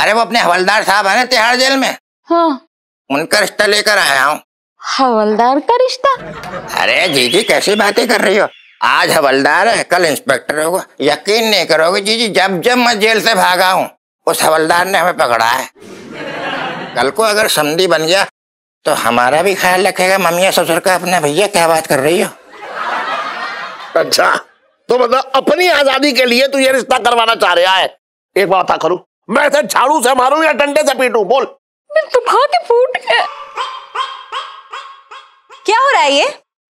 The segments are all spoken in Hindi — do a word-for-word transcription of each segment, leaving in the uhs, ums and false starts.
अरे वो अपने हवलदार साहब है ना तिहाड़ जेल में, हाँ, उनका रिश्ता लेकर आया हूँ। हवलदार का रिश्ता? अरे जीजी कैसी बातें कर रही हो, आज हवलदार है कल इंस्पेक्टर होगा। यकीन नहीं करोगे जीजी, जब जब मैं जेल से भागा हूँ उस हवलदार ने हमें पकड़ा है। कल को अगर समधी बन गया तो हमारा भी ख्याल रखेगा मम्मी ससुर का अपने। भैया क्या बात कर रही हो? अच्छा तो मतलब अपनी आजादी के लिए तू ये रिश्ता करवाना चाह रहा है? एक बात बता करूं, मैं इसे झाड़ू से मारूं या डंडे से पीटूं? बोल। तो भागे फूट गए। क्या हो रहा है ये?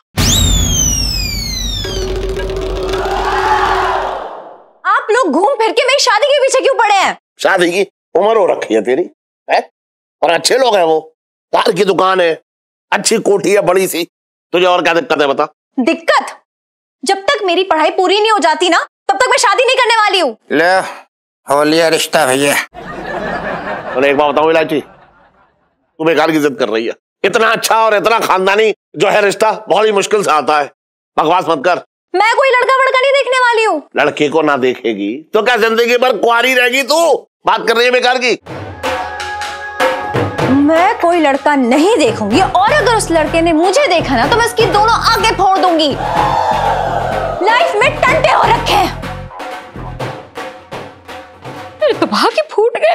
आप लोग घूम फिर के मेरी शादी के पीछे क्यों पड़े हैं? शादी की उम्र हो रखी है तेरी, है? और अच्छे लोग हैं वो, कार की दुकान है, अच्छी कोठी है बड़ी सी, तुझे और क्या दिक्कत है बता? दिक्कत? जब तक मेरी पढ़ाई पूरी नहीं हो जाती ना तब तक मैं शादी नहीं करने वाली हूँ। ले हो लिया रिश्ता भैया। और एक बात बताऊं इलायची, तू बेकार की जिद कर रही है। इतना अच्छा और इतना खानदानी जो है रिश्ता बहुत ही मुश्किल से आता है। बकवास मत कर। मैं कोई लड़का वड़का नहीं देखने वाली हूँ। लड़के को ना देखेगी तो क्या जिंदगी भर कुंवारी रहेगी तू? बात कर रही है बेकार की। मैं कोई लड़का नहीं देखूंगी और अगर उस लड़के ने मुझे देखा ना तो मैं उसकी दोनों आंखें फोड़ दूंगी। लाइफ में टंटे हो रखे हैं। मेरे तो भाग्य फूट गए।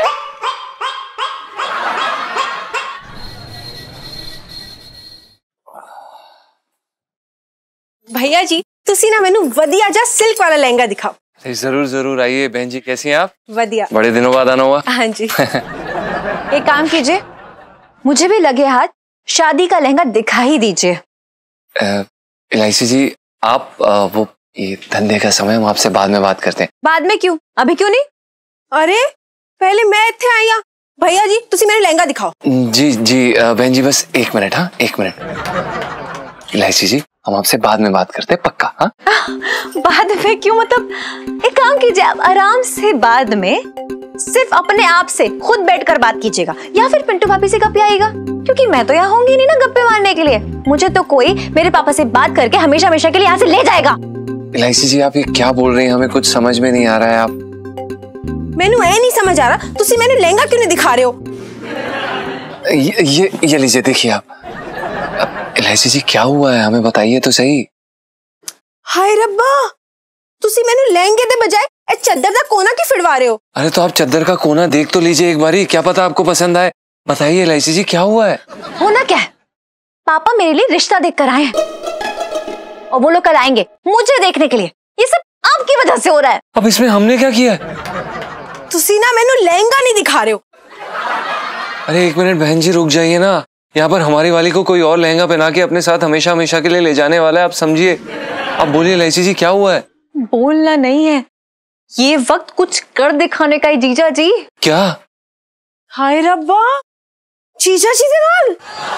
भैया जी तुसी ना मैनू वधिया जा सिल्क वाला लहंगा दिखाओ। जरूर जरूर आइए। बहन जी कैसी हैं आप? वधिया। बड़े दिनों बाद आना हुआ। हाँ जी। एक काम कीजिए, मुझे भी लगे हाथ शादी का लहंगा दिखा ही दीजिए। इलायची जी आप आ, वो ये धंधे का समय हम आपसे बाद में बात करते हैं। बाद में क्यों? अभी क्यों नहीं? अरे पहले मैं इत्थे आई हां। भैया जी तुसी मेरे लहंगा दिखाओ। जी जी बहन जी बस एक मिनट। हाँ एक मिनट। इलायची जी हम आपसे बाद में बात करते हैं पक्का? हाँ बाद में क्यों? मतलब एक काम कीजिए, आप आराम से बाद में सिर्फ अपने आप से खुद बैठकर बात कीजिएगा या फिर पिंटू भाभी से गप्पे आएगा, क्योंकि मैं तो यहाँ होंगी नहीं ना गप्पे मारने के लिए। मुझे तो कोई मेरे पापा से बात करके हमेशा हमेशा के लिए यहाँ से ले जाएगा। इलायची जी आप ये क्या बोल रही हैं? हमें कुछ समझ में नहीं आ रहा है। आप मैनू ऐ नहीं समझ आ रहा तुसी मैनू लहंगा क्यों नहीं दिखा रहे हो? ये ये, ये लीजिए देखिए आप। इलायची जी क्या हुआ है हमें बताइए तो सही। हाय रब्बा तुसी मैनू लहंगे दे बजाय ए चद्दर दा कोना क्यों फिरवा रहे हो? अरे तो आप चद्दर का कोना देख तो लीजिए एक बारी, क्या पता आपको पसंद आए। बताइए इलायची जी क्या हुआ है? होना क्या है, पापा मेरे लिए रिश्ता देख कर आए हैं और वो लोग कल आएंगे मुझे देखने के लिए। ये सब आपकी वजह से हो रहा है। अब इसमें हमने क्या किया है? तुसी ना मैनू लहंगा नहीं दिखा रहे हो। अरे एक मिनट बहन जी रुक जाइए ना, यहाँ पर हमारी वाली को कोई और लहंगा पहना के अपने साथ हमेशा हमेशा के लिए ले जाने वाला है। आप समझिए, आप बोलिए इलायची जी क्या हुआ है? बोलना नहीं है, ये वक्त कुछ कर दिखाने का ही जीजा जी। क्या? हाय रब्बा जीजा जी दे नाल।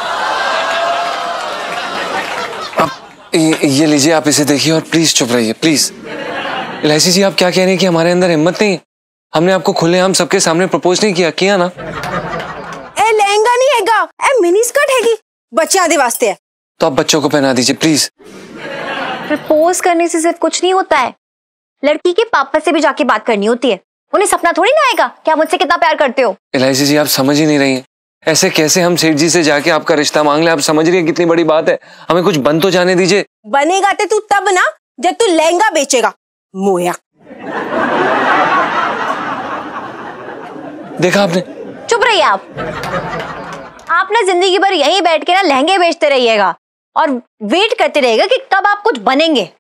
अब ये, ये लीजिए आप इसे देखिए और प्लीज चुप रहिए प्लीज। इलायची जी आप क्या कह रहे हैं कि हमारे अंदर हिम्मत नहीं? हमने आपको खुलेआम सबके सामने प्रपोज नहीं किया? किया ना? ए लहंगा नहीं हैगा, ए मिनी स्कर्ट हैगी, बच्चा दे वास्ते है। तो आप बच्चों को पहना दीजिए प्लीज। प्रपोज करने से सिर्फ कुछ नहीं होता है, लड़की के पापा से भी जाके बात करनी होती है। उन्हें सपना थोड़ी ना आएगा क्या मुझसे कितना प्यार करते हो। इलायची जी आप समझ ही नहीं रही हैं। ऐसे कैसे हम सेठ जी से जाके आपका रिश्ता मांग ले? आप समझ रही है कितनी बड़ी बात है? हमें कुछ बन तो जाने दीजिए। बनेगा ते तू तब ना जब तू लहंगा बेचेगा मोया। देखा आपने? चुप रहिए आप। आप ना जिंदगी भर यहीं बैठ के ना लहंगे बेचते रहिएगा और वेट करते रहिएगा कि कब आप कुछ बनेंगे।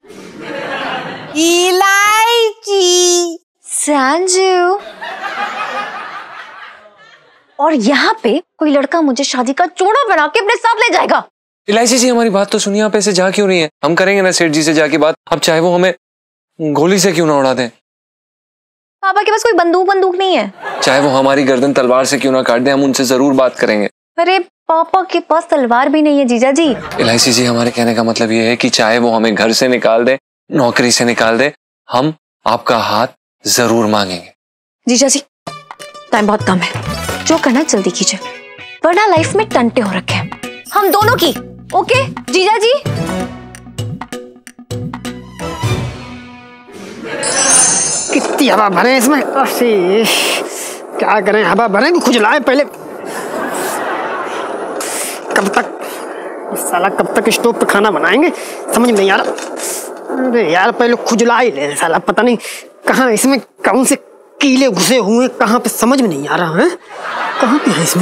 इलायची संजू। और यहाँ पे कोई लड़का मुझे शादी का जोड़ा बना के अपने साथ ले जाएगा। इलायची जी हमारी बात तो सुनिए, आप ऐसे जा क्यों रही हैं? हम करेंगे ना सेठ जी से जाके बात, अब चाहे वो हमें गोली से क्यों ना उड़ा दें। पापा के पास कोई बंदूक बंदूक नहीं है। चाहे वो हमारी गर्दन तलवार से क्यों ना काट दें, हम उनसे जरूर बात करेंगे। अरे पापा के पास तलवार भी नहीं है जीजा जी। इलायची जी हमारे कहने का मतलब ये है कि चाहे वो हमें घर से निकाल दे, नौकरी से निकाल दे, हम आपका हाथ जरूर मांगेंगे। जीजा जी टाइम बहुत कम है, जो करना जल्दी कीजिए वरना लाइफ में टंटे हो रखे हैं हम दोनों की। ओके जीजा जी। कितनी हवा भरे इसमें। क्या करें, हवा भरें कि खुजलाए पहले? कब तक साला, कब तक स्टोव पे खाना बनाएंगे समझ में नहीं आ रहा। अरे यार पहले खुजला ही ले साला, पता नहीं कहाँ इसमें कौन से कीले घुसे हुए, कहाँ पे समझ में नहीं आ रहा है, कहाँ पे है इसमें।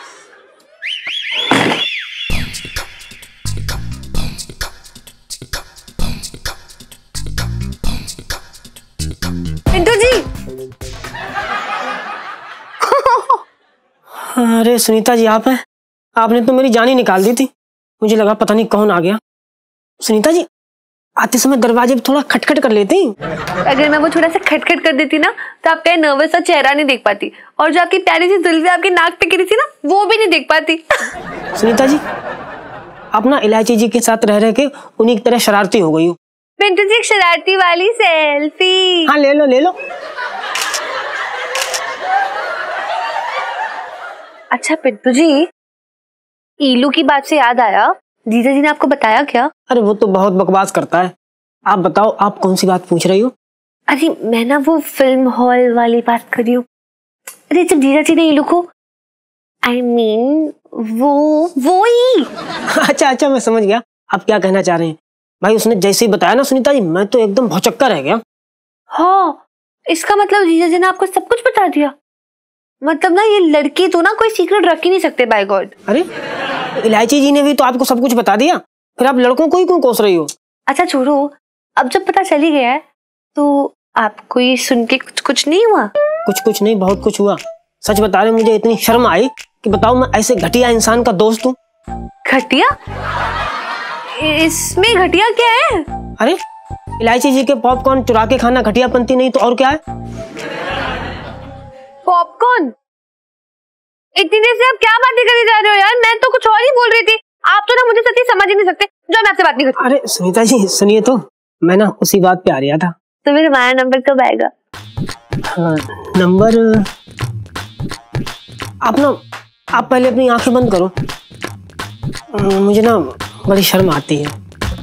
पिंटू जी। अरे सुनीता जी आप हैं? आपने तो मेरी जान ही निकाल दी थी, मुझे लगा पता नहीं कौन आ गया। सुनीता जी आते समय दरवाजे पे थोड़ा खटखट कर लेती। अगर मैं वो थोड़ा सा खटखट कर देती ना तो आपका नर्वस सा चेहरा नहीं देख पाती, और जो आपकी प्यारी सी जुल्फी आपकी नाक पे गिरी थी ना वो भी नहीं देख पाती। सुनीता जी आप ना इलायची जी के साथ रह रह के उन्हीं की तरह शरारती हो गई हो। पिंटू जी एक शरारती वाली सेल्फी। हाँ ले लो ले लो। अच्छा पिंटू जी, ईलू की बात से याद आया, जीजा जी ने आपको बताया क्या? अरे वो तो बहुत बकवास करता है, आप बताओ आप कौन सी बात पूछ रही हो? अरे मैं ना वो फिल्म हॉल वाली बात कर रही हूँ। अरे जब जीजा जी ने ईलू को, आई I मीन mean, वो वो ही। अच्छा अच्छा मैं समझ गया आप क्या कहना चाह रहे हैं। भाई उसने जैसे ही बताया ना सुनीता जी, मैं तो एकदम भौचक्का रह गया। हाँ इसका मतलब जीजा जी ने आपको सब कुछ बता दिया। मतलब ना ये लड़की तो ना कोई सीक्रेट रख ही नहीं सकते, बाय गॉड। अरे इलायची जी ने भी तो आपको सब कुछ बता दिया, फिर आप लड़कों को ही क्यों कोस रही हो? अच्छा छोड़ो, अब जब पता चली गया है तो आपको ये सुन के कुछ कुछ नहीं हुआ? कुछ कुछ नहीं, बहुत कुछ हुआ। सच बता रहे मुझे इतनी शर्म आई कि बताओ मैं ऐसे घटिया इंसान का दोस्त हूँ। घटिया? इसमें घटिया क्या है? अरे इलायची जी के पॉपकॉर्न चुरा के खाना घटियापंती नहीं तो और क्या है? पॉपकॉर्न? इतनी देर से आप क्या बातें करे जा रहे हो यार, मैं तो कुछ और ही बोल रही थी। आप तो ना मुझे सच्ची समझ ही नहीं सकते, जो मैं आपसे बात नहीं करती। अरे सुनीता जी सुनिए तो, मैं ना उसी बात पे आ रहा था। तो फिर हमारा नंबर कब आएगा? हाँ, नंबर आप ना आप पहले अपनी आंखें बंद करो, मुझे ना बड़ी शर्म आती है।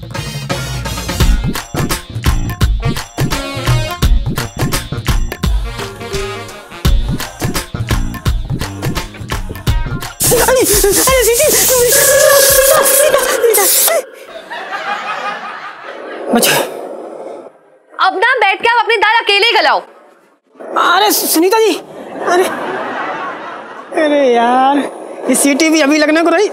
अब ना बैठ के आप अपनी दाल अकेले ही गलाओ। अरे सुनीता जी, अरे अरे यार ये सीटी भी अभी लगने को रही।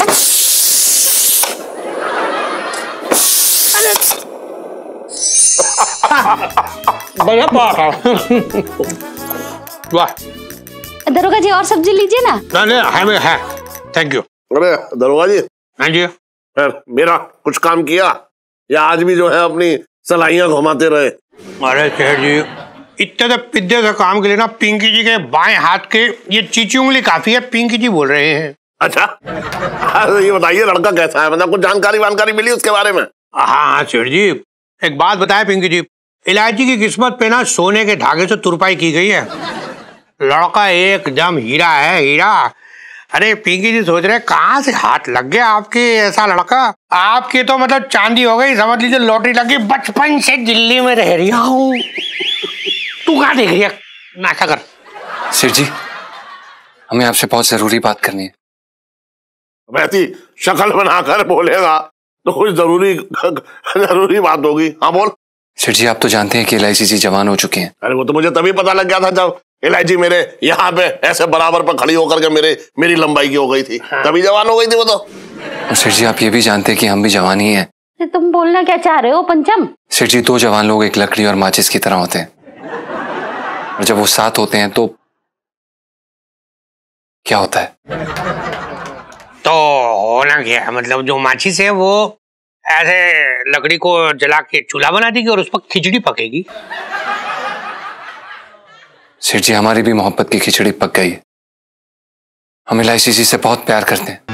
बढ़िया बात है। वाह दरोगा जी और सब्जी लीजिए ना। नहीं नहीं है, है थैंक यू। अरे दरोगा जी। हाँ जी। फिर मेरा कुछ काम किया या आज भी जो है अपनी सलाइयां घुमाते रहे? अरे सेठ जी इतने तो पिद्दे से काम के लिए ना पिंकी जी के बाएं हाथ के ये चीची उंगली काफी है, पिंकी जी बोल रहे हैं। अच्छा अरे ये बताइए लड़का कैसा है, मतलब कुछ जानकारी वानकारी मिली उसके बारे में? हाँ हाँ सेठ जी, एक बात बताए पिंकी जी, इलायची की किस्मत पे ना सोने के धागे से तुरपाई की गई है। लड़का एकदम हीरा है, हीरा। अरे पिंकी जी सोच रहे कहाँ से हाथ लग गया आपके ऐसा लड़का। आपकी तो मतलब चांदी हो गई, समझ लीजिए लॉटरी लगी। बचपन से दिल्ली में रह रही हूँ। तू कहाँ देख रही है? नाशा कर। सेठ जी हमें आपसे बहुत जरूरी बात करनी है। वैसी शक्ल बनाकर बोलेगा तो कुछ जरूरी जरूरी बात होगी। हाँ बोल। सेठ जी आप तो जानते हैं कि इलायची जी जवान हो चुके हैं। अरे वो तो मुझे तभी पता लग गया था जब इलायची मेरे यहाँ पे ऐसे बराबर पर खड़ी होकर के मेरे मेरी लंबाई की हो गई थी। हाँ। तभी जवान हो गई थी वो तो। और सेठ जी आप ये भी जानते हैं कि हम भी जवान ही हैं। तुम बोलना क्या चाह रहे हो पंचम? सेठ जी दो जवान लोग एक लकड़ी और माचिस की तरह होते हैं, और जब वो साथ होते हैं तो क्या होता है? तो होना क्या है, मतलब जो माचिस है वो ऐसे लकड़ी को जला के चूल्हा बना देगी और उस पर खिचड़ी पकेगी। सेठ जी हमारी भी मोहब्बत की खिचड़ी पक गई है। हम इलायची जी से बहुत प्यार करते हैं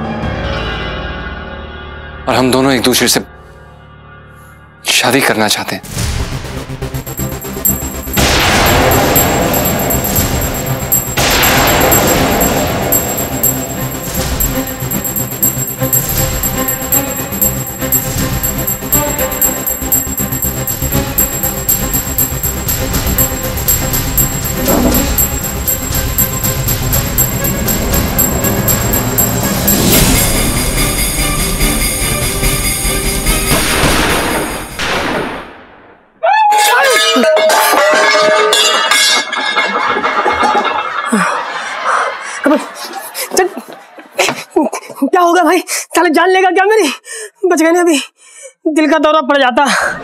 और हम दोनों एक दूसरे से शादी करना चाहते हैं। भाई साले जान लेगा क्या मेरी? बच गए ना, अभी दिल का दौरा पड़ जाता।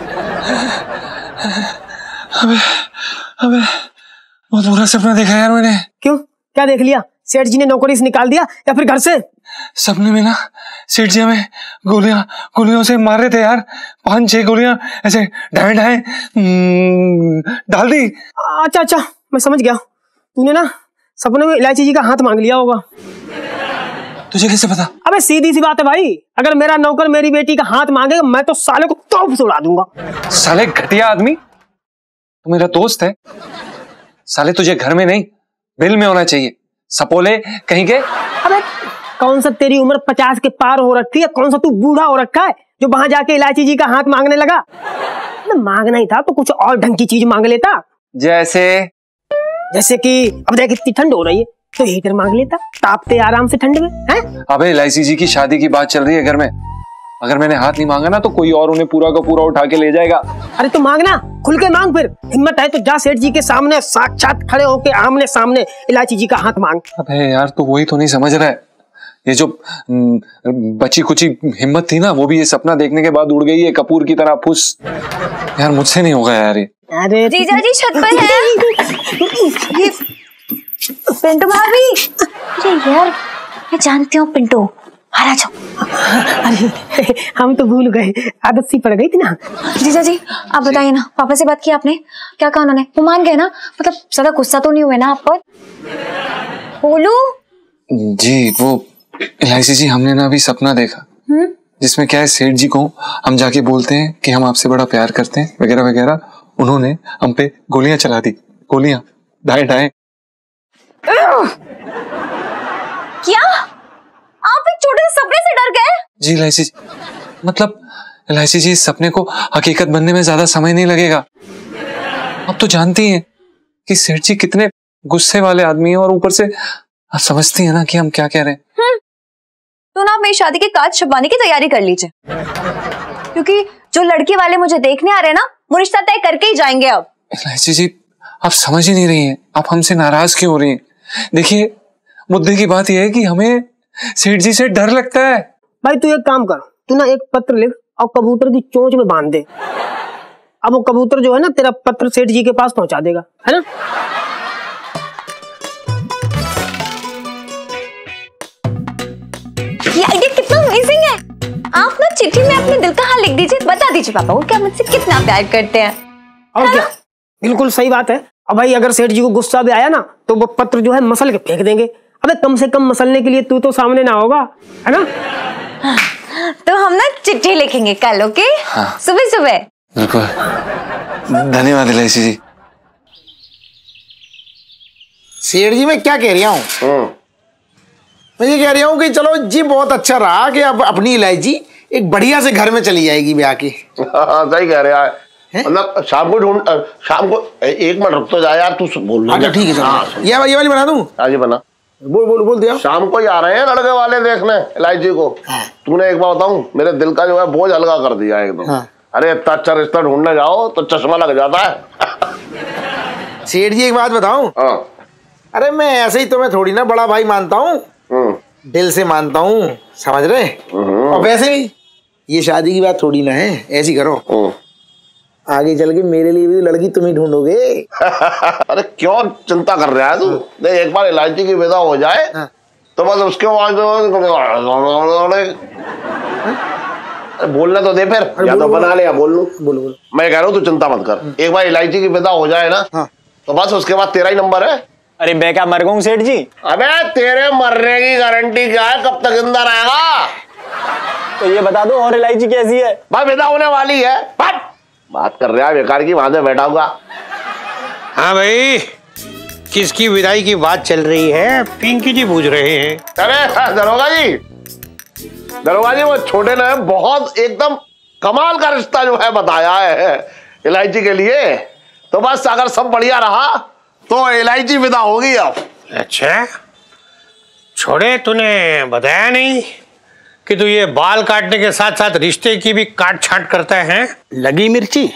अबे अबे बहुत बुरा सपना देखा यार मैंने। क्यों, क्या देख लिया? सेठ जी ने नौकरी से निकाल दिया या फिर घर से? सपने में ना सेठ जी हमें गोलियां गोलियों से मार रहे थे यार, पांच छह गोलियां ऐसे ढाए ढाए डाल दी। अच्छा अच्छा मैं समझ गया, तूने ना सपने में इलायची जी का हाथ मांग लिया होगा। तुझे कैसे पता? अबे सीधी सी बात है भाई, अगर मेरा नौकर मेरी बेटी का हाथ मांगेगा मैं तो साले को तोप से उड़ा दूंगा। साले घटिया आदमी, तू मेरा दोस्त है साले, तुझे घर में नहीं बिल में होना चाहिए, सपोले कहीं के। अबे कौन सा तेरी उम्र पचास के पार हो रखी है, कौन सा तू बूढ़ा हो रखा है जो वहां जाके इलायची जी का हाथ मांगने लगा? तो मांगना ही था तो कुछ और ढंग की चीज मांग लेता। जैसे जैसे कि अब देख इतनी ठंड हो रही है तो हीटर मांग लेता, तापते आराम से ठंड में हैं? अबे इलायची जी की शादी की बात चल रही है घर में, अगर मैंने हाथ नहीं मांगा ना तो कोई और उन्हें पूरा का पूरा उठा के ले जाएगा। अरे तो मांगना, खुल के मांग, फिर हिम्मत है तो जा सेठ जी के सामने साक्षात खड़े होके आमने सामने इलायची जी का हाथ मांग। अबे यार तो वही तो नहीं समझ रहा है, ये जो बची कुची हिम्मत थी ना वो भी ये सपना देखने के बाद उड़ गई है कपूर की तरह फुस। यार मुझसे नहीं होगा यार ये। अरे जीजा जी छत पर है। ये पिंटू भाभी, अरे यार मैं जानती हूँ पिंटू, बाहर आ जाओ। अरे हम तो भूल गए, आदत सी पड़ गई थी ना। जीजा जी आप बताइए ना, पापा से बात की आपने? क्या कहा उन्होंने? वो मान गए ना? मतलब ज्यादा गुस्सा तो नहीं हुए ना आप पर? बोलू जी वो इलायची जी हमने ना अभी सपना देखा जिसमें क्या है, सेठ जी को हम जाके बोलते हैं कि हम आपसे बड़ा प्यार करते हैं वगैरह वगैरह, उन्होंने हम पे गोलियां चला दी, गोलियां ढाए ढाए। क्या आप एक छोटे से सपने से डर गए? जी इलायची जी, मतलब इलायची जी इस सपने को हकीकत बनने में ज्यादा समय नहीं लगेगा। आप तो जानती हैं कि सेठ जी कितने गुस्से वाले आदमी हैं और ऊपर से आप समझती हैं ना कि हम क्या कह रहे हैं। तो ना आप मेरी शादी के कार्ड छपवाने की तैयारी कर लीजिए, क्योंकि जो लड़की वाले मुझे देखने आ रहे हैं ना वो रिश्ता तय करके ही जाएंगे। अब इलायची जी आप समझ ही नहीं रही हैं, आप हमसे नाराज क्यों हो रही हैं? देखिए मुद्दे की बात यह है कि हमें सेठ जी से डर लगता है। भाई तू एक काम कर, तू ना एक पत्र लिख और कबूतर की चोंच में बांध दे। अब वो कबूतर जो है ना तेरा पत्र सेठ जी के पास पहुंचा देगा, है ना? ये आइडिया कितना अमेजिंग है। आप ना चिट्ठी में अपने दिल का हाल लिख दीजिए, बता दीजिए पापा को क्या मुझसे कितना प्यार करते हैं। और क्या, बिल्कुल सही बात है। अब भाई अगर सेठ जी को गुस्सा भी आया ना तो वो पत्र जो है मसल के फेंक देंगे। अबे कम से कम मसलने के लिए तू तो सामने ना होगा, है ना? तो हम ना चिट्ठी लिखेंगे कल, ओके? हाँ। सुबह सुबह। बिल्कुल, धन्यवाद इलायची जी। सेठ जी मैं क्या कह रहा हूँ, मैं ये कह रहा हूँ कि चलो जी बहुत अच्छा रहा कि अब अपनी इलायची एक बढ़िया से घर में चली जाएगी ब्याह के। सही कह रहा है, मतलब शाम को ढूंढ, शाम को एक मिनट रुक तो जा यार, तू बोल। अच्छा ठीक है, हाँ, ये ये वाली बना दूं? हाँ जी बना। बोल बोल बोल दिया। शाम को ही आ रहे हैं लड़के वाले देखने इलायची को। तूने एक बार बताऊं, मेरे दिल का जो है बोझ हल्का कर दिया एकदम। हाँ। अरे इतना अच्छा रिश्ता ढूंढने जाओ तो चश्मा लग जाता है। सेठ जी एक बात बताऊं? हाँ। अरे मैं ऐसे ही तुम्हें थोड़ी ना बड़ा भाई मानता हूँ, दिल से मानता हूँ, समझ रहे? और वैसे भी ये शादी की बात थोड़ी ना है, ऐसी करो आगे चल के मेरे लिए भी लड़की तुम ही ढूंढोगे। अरे क्यों चिंता कर रहा है तू? देख एक बार इलायची की विदा हो जाए हाँ। तो बस उसके बाद बोलने तो दे फिर, या तो बना ले या बोल लू। बोल बोल। मैं कह रहा हूँ तू चिंता मत कर, एक बार इलायची की विदा हो जाए ना हाँ। तो बस उसके बाद तेरा ही नंबर है। अरे मैं क्या मर गऊं सेठ जी? अबे तेरे मरने की गारंटी क्या है, कब तक जिंदा रहेगा? तो ये बता दो और इलायची कैसी है? भाई विदा होने वाली है। बात बात कर रहा है बेकार की, वहां से बैठा हुआ। हाँ भाई किसकी विदाई की बात चल रही है? पिंकी जी पूछ रहे हैं। अरे दरोगा जी, दरोगा जी वो छोटे ने बहुत एकदम कमाल का रिश्ता जो है बताया है इलायची के लिए, तो बस अगर सब बढ़िया रहा तो इलायची विदा होगी अब। अच्छा छोड़े, तूने बताया नहीं कि तू ये बाल काटने के साथ साथ रिश्ते की भी काट छाट करता है? लगी मिर्ची।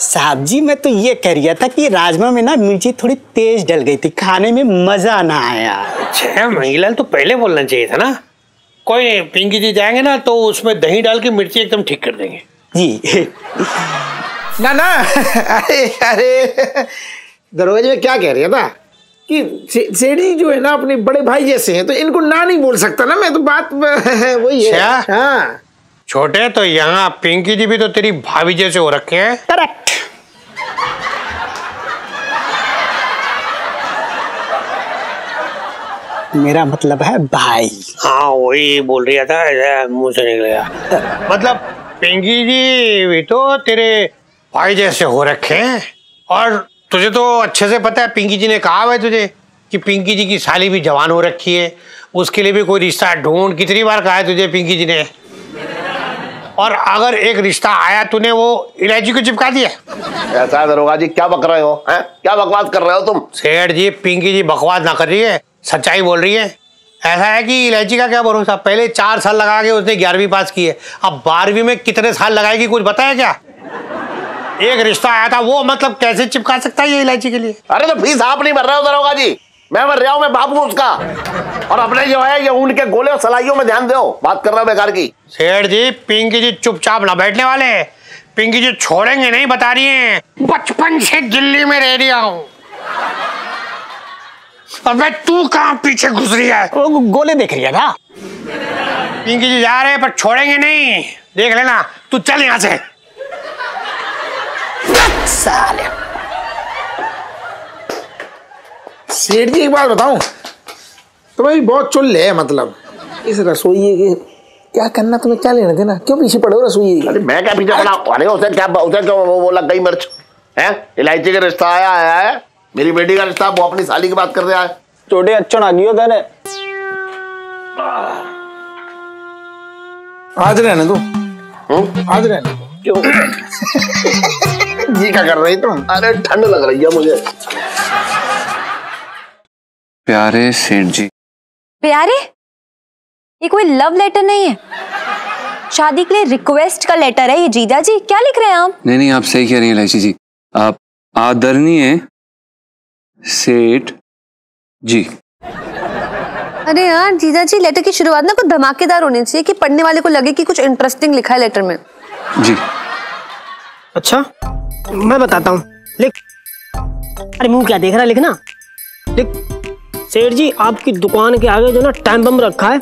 साहब जी मैं तो ये कह रहा था कि राजमा में ना मिर्ची थोड़ी तेज डल गई थी, खाने में मजा ना आया। अच्छा महिला तो पहले बोलना चाहिए था ना। कोई नहीं, पिंकी जी जाएंगे ना तो उसमें दही डाल के मिर्ची एकदम ठीक कर देंगे जी। ना ना अरे अरे दरवाजे में क्या कह रहा था कि सेठ जी जो है ना अपने बड़े भाई जैसे हैं, तो इनको ना नहीं बोल सकता ना मैं, तो बात वही है। हाँ छोटे तो यहाँ पिंकी जी भी तो तेरी भाभी जैसे हो रखे हैं। करेक्ट। मेरा मतलब है भाई। हाँ वही बोल रहा था, मुंह से निकल गया। मतलब पिंकी जी भी तो तेरे भाई जैसे हो रखे हैं। और तुझे तो अच्छे से पता है, पिंकी जी ने कहा है तुझे कि पिंकी जी की साली भी जवान हो रखी है, उसके लिए भी कोई रिश्ता ढूंढ। कितनी बार कहा है तुझे पिंकी जी ने। और अगर एक रिश्ता आया तूने वो इलायची को चिपका दिया। ऐसा है दरोगा जी, क्या बक रहे हो हैं? क्या बकवास कर रहे हो तुम? सेठ जी पिंकी जी बकवास ना कर रही है, सच्चाई बोल रही है। ऐसा है कि इलायची का क्या भरोसा, पहले चार साल लगा के उसने ग्यारहवीं पास की है, अब बारहवीं में कितने साल लगाएगी कुछ पता है क्या? एक रिश्ता आया था वो मतलब कैसे चिपका सकता है ये इलायची के लिए? अरे तो फीस आप नहीं भर रहे हो दरोगा जी, मैं भर रहा हूँ, मैं बाप हूँ उसका। और अपने जो है ये ऊन के गोले और सलाइयों में ध्यान दो, बात कर रहा हूँ बेकार की। सेठ जी पिंकी जी चुपचाप ना बैठने वाले, पिंकी जी छोड़ेंगे नहीं बता रही हैं। बचपन से दिल्ली में रह रहा हूँ। अबे तू कहाँ पीछे घुस रही है? वो गोले देख रही है था। पिंकी जी जा रहे हैं पर छोड़ेंगे नहीं, देख लेना। तू चल यहाँ से। साले सेठ जी एक बात बताऊं, तुम्हें भी बहुत चुल है। मतलब इस रसोई के क्या करना, तुम्हें क्या लेना देना, क्यों पीछे पड़े हो रसोई? अरे मैं क्या पीछे पड़ा? अरे उसे क्या, उसे क्यों वो, वो लग गई मिर्च है? इलायची का रिश्ता आया आया है, मेरी बेटी का रिश्ता, वो अपनी साली की बात कर रहा है। छोटे अच्छा ना गियो तेरे। आज रहने दो, आज रहने दो। क्यों जी क्या कर रही तुम? अरे ठंड लग रही है मुझे। प्यारे सेठ जी। प्यारे? ये कोई लव लेटर नहीं है, शादी के लिए रिक्वेस्ट का लेटर है ये। जीजा जी क्या लिख रहे हैं आप? नहीं नहीं आप सही कह रही हैं इलायची जी। आप आदरणीय सेठ जी। अरे यार जीजा जी, लेटर की शुरुआत ना कुछ धमाकेदार होनी चाहिए कि पढ़ने वाले को लगे कि कुछ इंटरेस्टिंग लिखा है लेटर में। जी अच्छा मैं बताता हूँ, लिख। अरे मुंह क्या देख रहा है, लिखना। लिख, सेठ जी आपकी दुकान के आगे जो ना टाइम बम रखा है,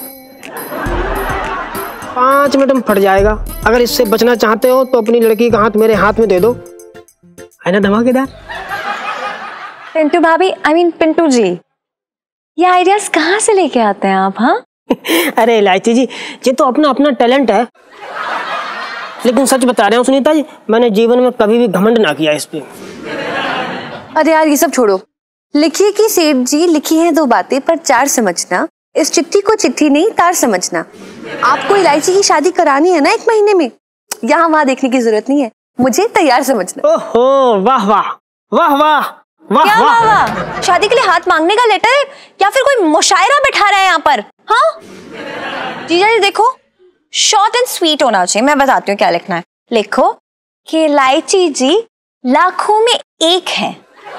पांच मिनट में फट जाएगा। अगर इससे बचना चाहते हो तो अपनी लड़की का हाथ मेरे हाथ में दे दो। है ना धमाकेदार? पिंटू भाभी, आई मीन पिंटू जी, ये आइडियाज कहाँ से लेके आते हैं आप? हाँ अरे इलायची जी, ये तो अपना अपना टैलेंट है। लेकिन सच बता रहा हूँ सुनीता जी, मैंने जीवन में कभी भी घमंड ना किया इस पे। अरे यार ये सब छोड़ो, लिखिए कि सेठ जी लिखी है दो बातें पर चार समझना, इस चिट्ठी को चिट्ठी नहीं तार समझना। आपको इलायची की शादी करानी है ना एक महीने में, यहाँ वहाँ देखने की जरूरत नहीं है, मुझे तैयार समझना। ओहो वाह वाह वाह वाह वाह क्या वाह वाह वाह? शादी के लिए हाथ मांगने का लेटर है या फिर कोई मुशायरा बैठा रहा है यहाँ पर? हाँ जीजा जी देखो, शॉर्ट एंड स्वीट होना चाहिए। मैं बताती हूँ क्या लिखना है। लिखो कि इलायची जी लाखों में एक है,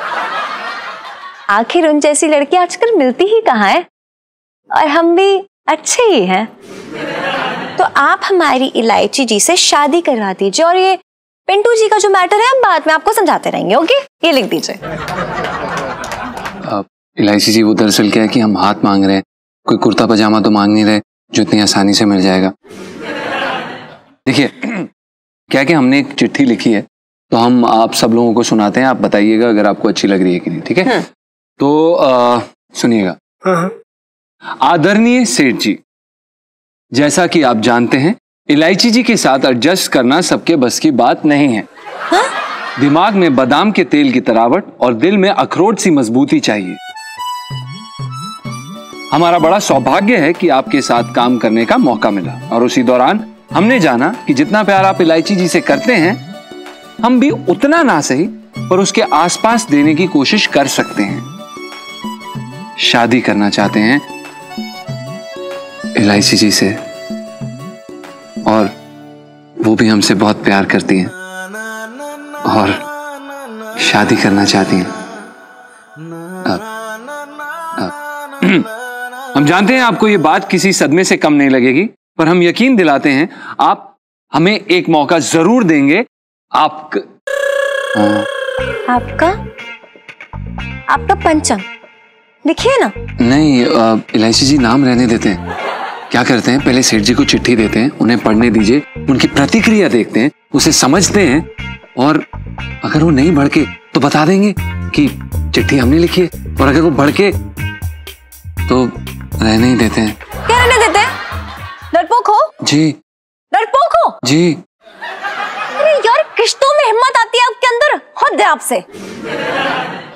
आखिर उन जैसी लड़की आजकल मिलती ही कहाँ है, और हम भी अच्छे ही हैं, तो आप हमारी इलायची जी से शादी करवा दीजिए। और ये पिंटू जी का जो मैटर है हम बाद में आपको समझाते रहेंगे। ओके ये लिख दीजिए। इलायची जी वो दरअसल क्या है कि हम हाथ मांग रहे हैं, कोई कुर्ता पजामा तो मांग नहीं रहे जो इतनी आसानी से मिल जाएगा। देखिए क्या कि हमने एक चिट्ठी लिखी है तो हम आप सब लोगों को सुनाते हैं, आप बताइएगा अगर आपको अच्छी लग रही है कि नहीं। ठीक है तो आ, सुनिएगा। आदरणीय सेठ जी, जैसा कि आप जानते हैं इलायची जी के साथ एडजस्ट करना सबके बस की बात नहीं है। हा? दिमाग में बादाम के तेल की तरावट और दिल में अखरोट सी मजबूती चाहिए। हमारा बड़ा सौभाग्य है कि आपके साथ काम करने का मौका मिला, और उसी दौरान हमने जाना कि जितना प्यार आप इलायची जी से करते हैं हम भी उतना ना सही पर उसके आसपास देने की कोशिश कर सकते हैं। शादी करना चाहते हैं इलायची जी से, और वो भी हमसे बहुत प्यार करती हैं, और शादी करना चाहती हैं। अब, अब, हम जानते हैं आपको ये बात किसी सदमे से कम नहीं लगेगी, पर हम यकीन दिलाते हैं आप हमें एक मौका जरूर देंगे। आप आपका आपका पंचम लिखिए ना। नहीं, इलायची जी नाम रहने देते हैं। क्या करते हैं, पहले सेठ जी को चिट्ठी देते हैं, उन्हें पढ़ने दीजिए, उनकी प्रतिक्रिया देखते हैं, उसे समझते हैं, और अगर वो नहीं भड़के तो बता देंगे कि चिट्ठी हमने लिखी है, और अगर वो भड़के तो रहने ही देते हैं। क्या रहने देते हैं? डरपोक हो जी। डरपोक हो जी। अरे यार, किश्तों में हिम्मत आती है आपके अंदर, हद है आपसे।